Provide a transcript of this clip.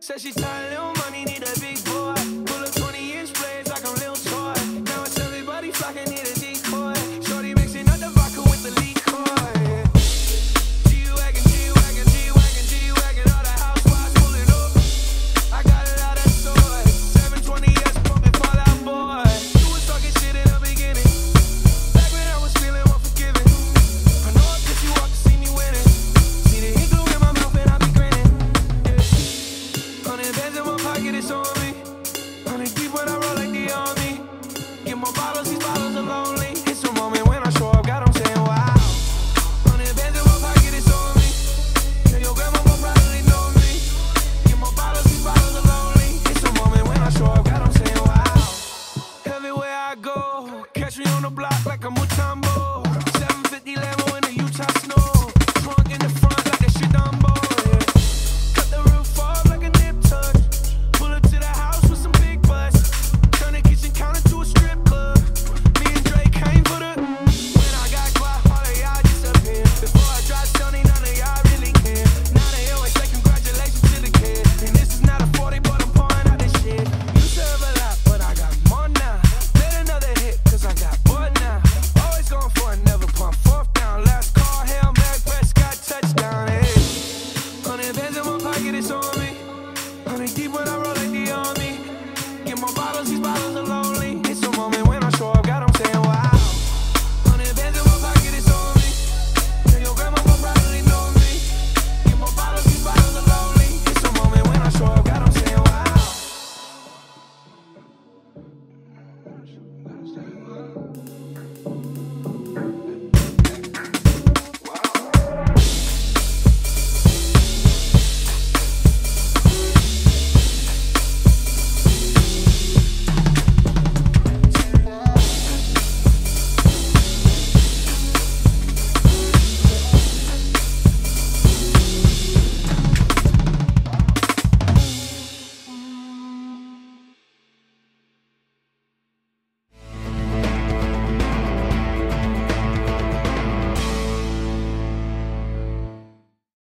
Said she tired, little money, need a big boy. Pull up 20-inch blades like I'm Lil Toy. Now it's everybody flocking, need a decoy. Shorty mixing up the vodka with the liquor. G-Wagon, G-Wagon, G-Wagon, G-Wagon. All the housewives pulling up. I got a lot of toys. 720S pumping Fallout Boy. You was talking shit in the beginning. Back when I was feeling unforgiving. I know I pissed you off to see me winning. See the ink glue in my mouth and I be grinning. Yeah. 100 bands in my pocket, it's on me. 100 deep when I roll like the army. Get more bottles, these bottles are lonely. It's a moment when I show up, God, I'm saying wow. 100 bands in my pocket, it's on me. Yeah, your grandma will probably know me. Get more bottles, these bottles are lonely. It's a moment when I show up, God, I'm saying wow. Everywhere I go, catch me on the block like a Mutombo. 750 Lambo in the Utah snow. Trunk in the front like a shit Dumbo. Yeah. Cut the roof off like a nip tuck. Pull up to the house with some big butts. Turn the kitchen counter to a strip club. Me and Drake came for the. When I got quiet, all of y'all disappear. Before I drop Sony, none of y'all really care. Now they always say congratulations to the kid. And this is not a 40, but I'm pouring out this shit. You serve a lot, but I got more now. Let another hit, cause I got bored now. Always going for it, never pump fourth down. Last call, Hail Mary, Prescott, touchdown, hey. 100 bands in my pocket, it's on me. 100 deep when I roll